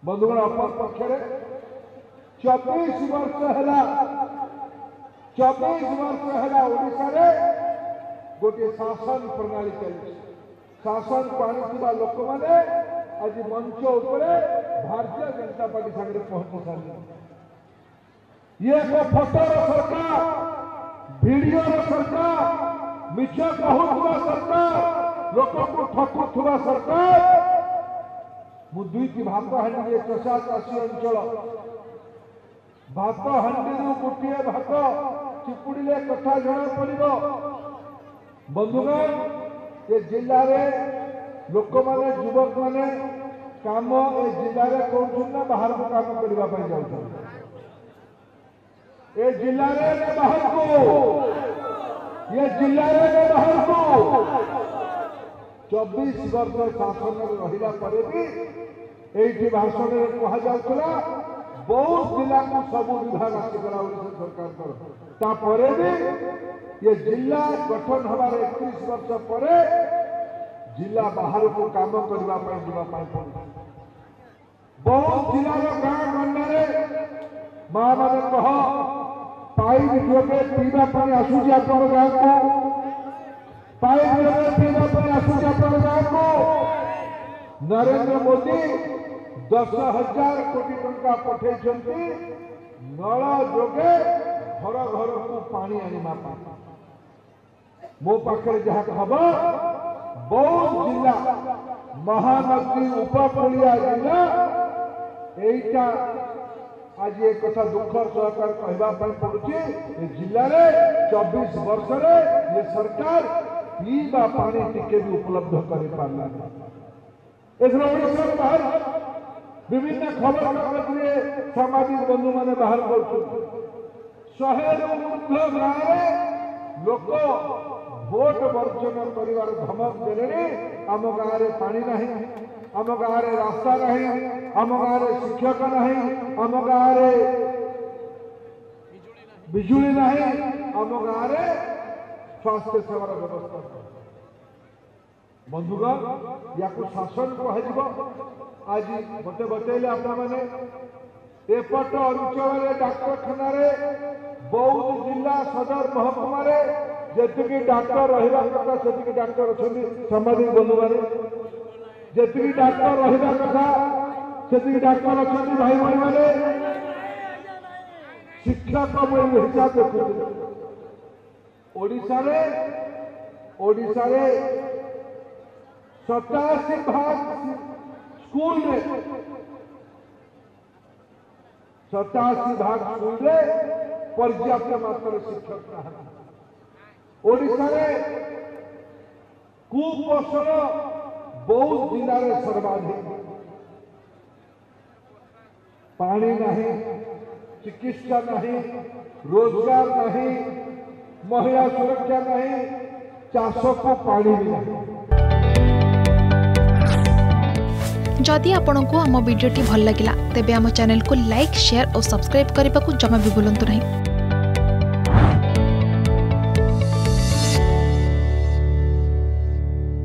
बंधुगण अपन पक्षे 24 वर्ष है 24 वर्ष है ओडिशा रे गोटे शासन प्रणाली चलती शासन को आनी लोक मैंने आज मंच उपरे भारतीय जनता पार्टी सागर पहुंची सारे ये एक फोटोर सरकार वीडियो सरकार मिछ कहूवा सरकार लोक को ठकुवा सरकार मु दुईटी भात हांडी चषा चाषी अंचल भात हांडी गोटे भात चिपुड़े कथा जना पड़ो बंधुगण ये जिले में लोक मैंने युवक मैंने काम ए जिले में कौन बाहर को काम करने जाऊँ ये जिले में बाहर को ये जिले में बाहर को 24 वर्ष शासन रहा पर भी भाषण में कहला बहुत जिला को सब विभाग आसगला सरकार भी ये जिला गठन हमार 31 वर्ष पर जिला बाहर को काम करने बहुत जिलार गाँ गंडारे माँ मैंने कह पाइप जोगे पीवा पानी आसूची आप गाँव को पाइप जोगे पीवा पानी आसूची आप गाँव को नरेंद्र मोदी 10,000 कोटी टंका पठे नल जोगे घर घर को पानी आनिमा मो पाखे जहाँ हम बहुत जिला महानदी उपकूलिया जिला यहीटा आज एक कथा दुखर सहकार कहवाई पड़ुची जिले में 24 वर्ष ये सरकार पीवा पानी टिके भी उपलब्ध कर पारा बाहर विभिन्न खबर कागज सामाजिक बंधु मैंने बाहर कर 100 गाँव लोक भोट वर्जन कर धमक देले आम गाँव में पानी नहीं आम गाँव में रास्ता नहीं आम गाँव में शिक्षक नहीं आम गाँव में बिजुली नहीं आम गाँव में स्वास्थ्य सेवार व्यवस्था बंधुगण या शासन कह आज मत बतैले आपने एपट अंचल डाक्तखाना बौद्ध जिला सदर महकुमा जी डाक्तर रहा कथा से डाक्तर अच्छा सामाजिक बंधु मैंने जी डाक्तर रहा कथा से डाक्तर अच्छा भाई भाई मैंने शिक्षक हिसाब देखुए ओडिशा 87 भाग स्कूल में 87 भाग स्कूल में पर्याप्त मात्रा शिक्षक ओडिशा कुपोषण बहुत जिले में सर्वाधिक पानी नहीं चिकित्सा नहीं रोजगार नहीं महिला सुरक्षा नहीं चाष को पानी भी नहीं। जदि आपंक आम भिडी भल लगा तेब आम चैनल को लाइक शेयर और सब्सक्राइब करने को जमा भी भूलु नहीं।